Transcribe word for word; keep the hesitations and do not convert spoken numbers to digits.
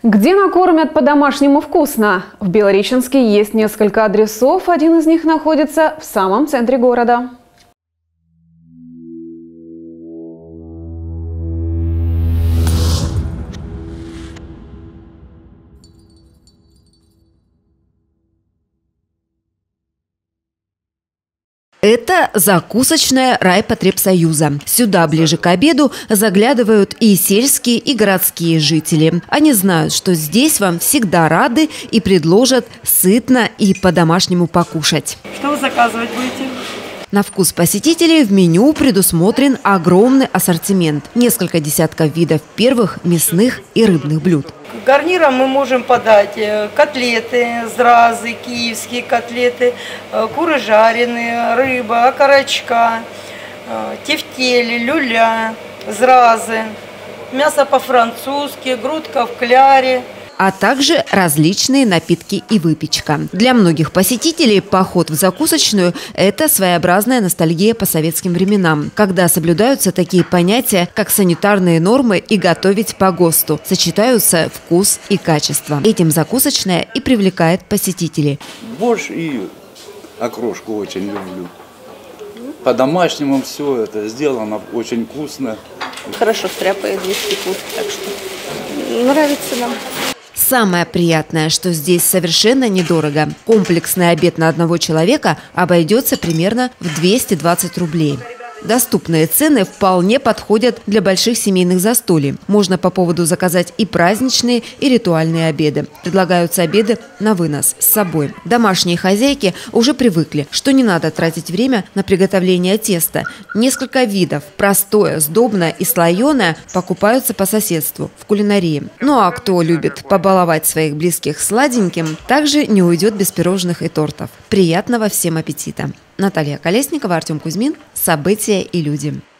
Где накормят по-домашнему вкусно? В Белореченске есть несколько адресов, один из них находится в самом центре города. Это закусочная райпотребсоюза. Сюда ближе к обеду заглядывают и сельские, и городские жители. Они знают, что здесь вам всегда рады и предложат сытно и по-домашнему покушать. Что вы заказывать будете? На вкус посетителей в меню предусмотрен огромный ассортимент. Несколько десятков видов первых мясных и рыбных блюд. Гарниром мы можем подать котлеты, зразы, киевские котлеты, куры жареные, рыба, окорочка, тефтели, люля, зразы, мясо по-французски, грудка в кляре. А также различные напитки и выпечка. Для многих посетителей поход в закусочную – это своеобразная ностальгия по советским временам, когда соблюдаются такие понятия, как санитарные нормы и готовить по ГОСТу. Сочетаются вкус и качество. Этим закусочная и привлекает посетителей. Борщ и окрошку очень люблю. По-домашнему все это сделано очень вкусно. Хорошо стряпает, есть вкус, так что нравится нам. Самое приятное, что здесь совершенно недорого. Комплексный обед на одного человека обойдется примерно в двести двадцать рублей. Доступные цены вполне подходят для больших семейных застолий. Можно по поводу заказать и праздничные, и ритуальные обеды. Предлагаются обеды на вынос с собой. Домашние хозяйки уже привыкли, что не надо тратить время на приготовление теста. Несколько видов – простое, сдобное и слоеное – покупаются по соседству в кулинарии. Ну а кто любит побаловать своих близких сладеньким, также не уйдет без пирожных и тортов. Приятного всем аппетита! Наталья Колесникова, Артем Кузьмин. События и люди.